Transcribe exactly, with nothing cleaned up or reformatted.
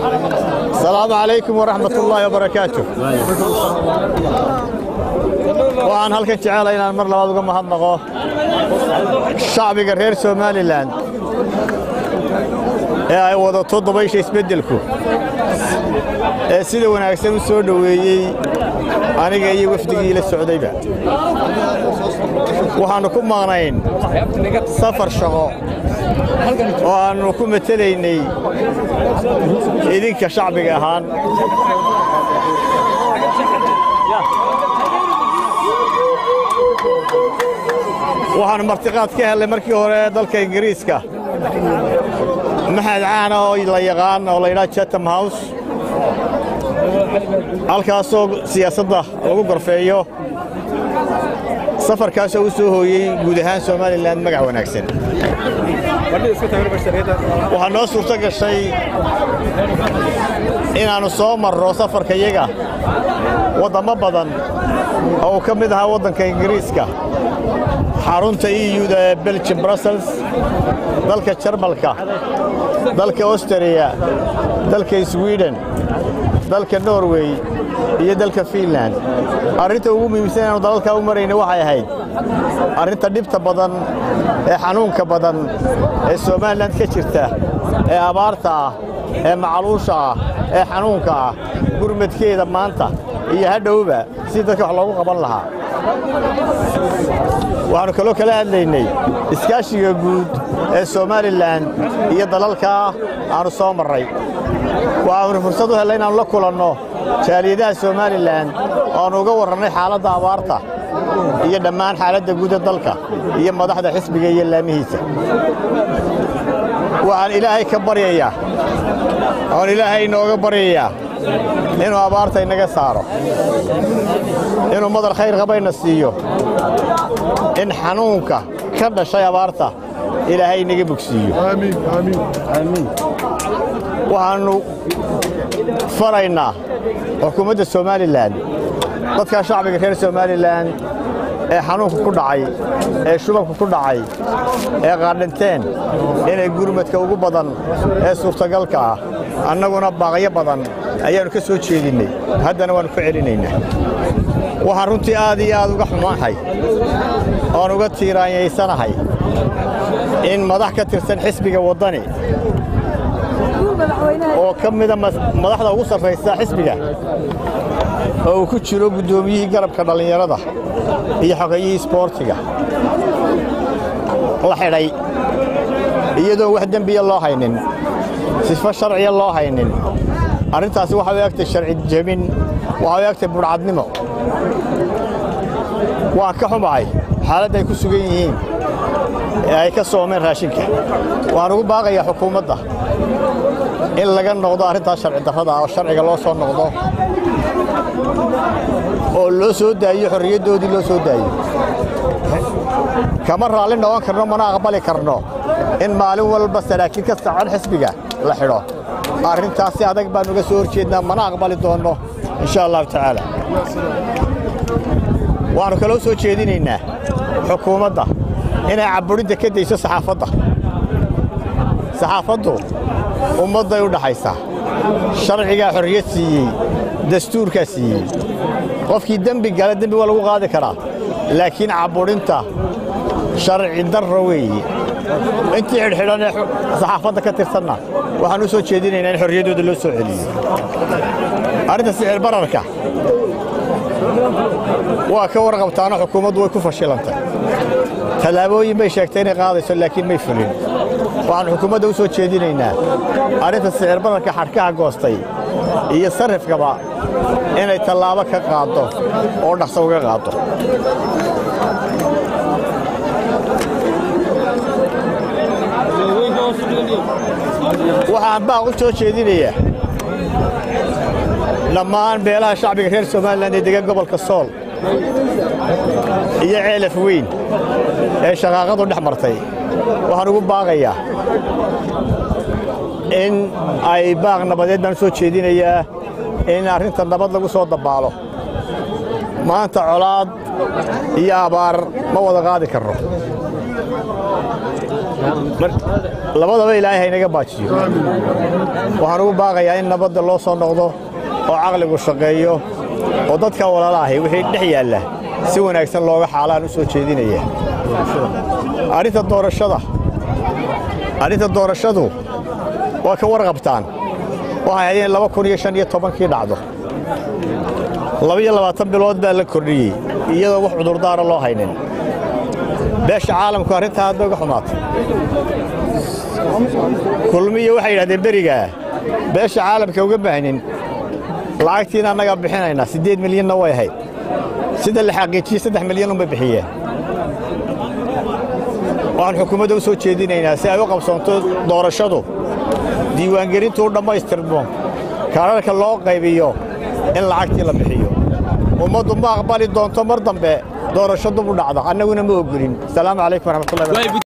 السلام عليكم ورحمة الله وبركاته. وعن هالك جعل إلى المر لو أذكر محمد الشعب غير سومالي لاند يا وضع تضرب أي شيء يسبدلكم سيدي وانا أقسم سود ويجي أنا جاي وفدي إلى السعودية وحنكون مغنين سفر شغال وحنكون مثليني إذن كشعب جهان وحن مرتقات كهل مركي هوري دالك إنجليزكا محد عانا ولا يغان ولا يلا تشاتم هاوس halkaasoo siyaasadda lagu gorfeeyo safarkaas oo soo hooyay guud ahaan Soomaaliland magac wanaagsan waxa noo suurta gashay inaanu soo marro safarka iyaga wadamo badan oo ka mid ah wadanka Ingiriiska xarunta E U-da Belgium Brussels dalka Jarmalka dalka Austria dalka Sweden dalka Norway iyo dalka Finland arinta ugu muhiimsan ee dalka u marayna waxay ahayd arinta dhibta badan ee xanuunka badan ee Soomaaliland ka jirta ee abaarta ee macluusha ee xanuunka gurmadkeeda maanta iyo hadhowba si dadka wax loogu qaban lahaa waxaanu kaloo kala hadlaynay iskaashiga guud ee Soomaaliland iyo dalalka aanu soo maray waxaanu fursad u helay inaan la kulanno jaaliyadaha Soomaaliland oo uga warranay xaaladda abaarta iyo dhammaan xaaladda guud ee dalka iyo madaxda xisbiga iyo laamihiisa waxaan ilaahay ka baryayaa oo ilaahay inooga baryayaa inuu abaarta inaga saaro inuu madal khayr qabayna siiyo in xanuunka ka dhashay abaarta ilaahay inaga bogsiiyo amiin amiin amiin waxaanu faraynaa xukuumadda Soomaaliland dadka shacbiga reer Soomaaliland ee xanuunka ku dhacay ee shubanka ku dhacay ee qaadinteen inay gurmadka ugu badan ee suurtagalka ah annaguna baaqyo badan ayaanu ka soo jeedinay haddana waan ku celinaynaa waxaan runtii aad iyo aad uga xumaanahay oo uga tiiraanyeysanahay in madax ka tirsan xisbiga wadani oo kamida madaxda ugu sarreysa xisbiga oo ku jiro gudoomiyihii garabka dhalinyarada iyo xogayihii sportiga la xidhay iyadoo wax dambiya loo haynin sifo sharciya loo haynin arrintaasi waxa ay agtay sharci jabin waxa ay agtay burcadnimo waa ka xumahay xaaladda ay ku sugan yihiin ee ay ka soomeen raashinka waan ugu baaqayaa xukuumadda in laga noqdo arrintaas sharci darrada oo sharciga loo soo noqdo oo loo soo daayo xorriyaddoodii loo soo daayo kama raalli noqon karno mana aqbali karno in maalin walba saraakiil ka saacan xisbiga la xidho arrintaasi adag baan uga soo horjeednaa mana aqbali doonno insha allahu tacaala waanu kaloo soo jeedinaynaa xukuumadda inay caburidda ka dayso saxaafadda saxaafaddu ummadday u dhaxaysaa sharcigaa xorriyad siiyey dastuurkaa siiyey qofkii dembi gala dembi waa lagu qaadi karaa laakiin caburinta sharci darro weeye intii xidhxidhan ee saxaafadda ka tirsanna waxaan u soo jeedinaynaa in xorriyaddooda loo soo celiyo arrinta sicir bararka waa ka warqabtaana xukuumaddu way ku fashilantay tallaabooyin bay sheegtay inay qaadayso laakiin may fulin waxaan xukuumadda u soo jeedinaynaa arrinta sicir bararka xadhkaha goostay iyo sarifkaba inay tallaabo ka qaado oo dhaqso uga qaado waxaan baaq u soo jeedinayaa dhammaan beelaha shacbiga reer Soomaaliland ee degan gobolka Sool iyo ceelaf weyn ee shaqaaqadu dhex martay waxaan ugu baaqayaa in ay baaq nabadeed baan soo jeedinayaa in arrinta nabad lagu soo dabaalo maanta colaad iyo abaar ma wada qaadi karno labadaba ilaahay haynaga baajiyo waxaan ugu baaqayaa in nabadda loo soo noqdo oo caqligu shaqeeyo oo dadka walaalaahay wixii dhex yaalla si wanaagsan looga xaalaan u soo jeedinaya arrinta doorashada arrinta doorashadu waa ka warqabtaan waxay ahayd in laba kun iyo shan iyo tobankii dhacdo laba iyo labaatan bilood baa la kordhiyey iyadoo wax cudurdaara loo haynin beesha caalamku arrintaa hadda uga xumaatay kulmiye waxay yidhahdeen berigaa beesha caalamka uga baahnin lacagtiina annagaa bixinaynaa siddeed milyanna way ahayd sida la xaqiijiyey saddex milyan unbay bixiyeen waxaan xukuumadda u soo jeedinaynaa si ay u qabsoonto doorashadu diiwaangelintu u dhammaystirmo kaararka loo qaybiyo in lacagtii la bixiyo ummaddu ma aqbali doonto mar dambe doorasho dub u dhacda annaguna ma ogolin asalaamu calaykum waraxmatullahi